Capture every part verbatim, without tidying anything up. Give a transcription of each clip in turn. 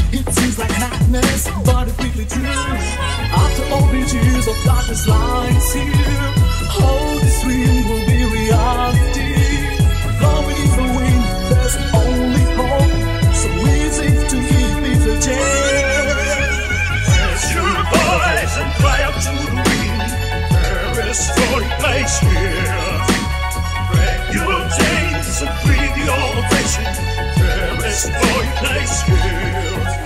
It seems like madness, but it's quickly true. After all these years of darkness lies here, oh, this dream will be reality. Love is the wind, there's only hope. So easy to keep it a chance. Raise your voice and fly up to the wind. Perestroika is here. Break your chains and free the old oppression. Perestroika is here.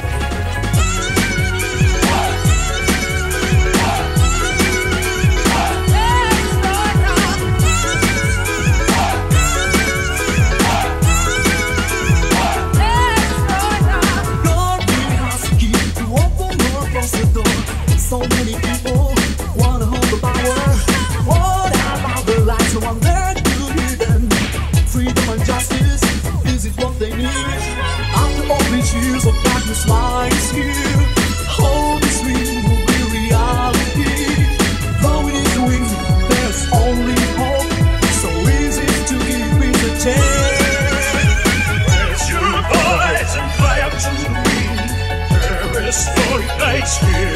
So many people wanna hold the power. What about the lights? No one there to hear them. Freedom and justice, is it what they need? After all these years of darkness lies here, oh, this dream will be reality. Though it is weak, there's only hope. So easy to give it a chance. Raise your voice and fly up to the wind. Perestroika is here.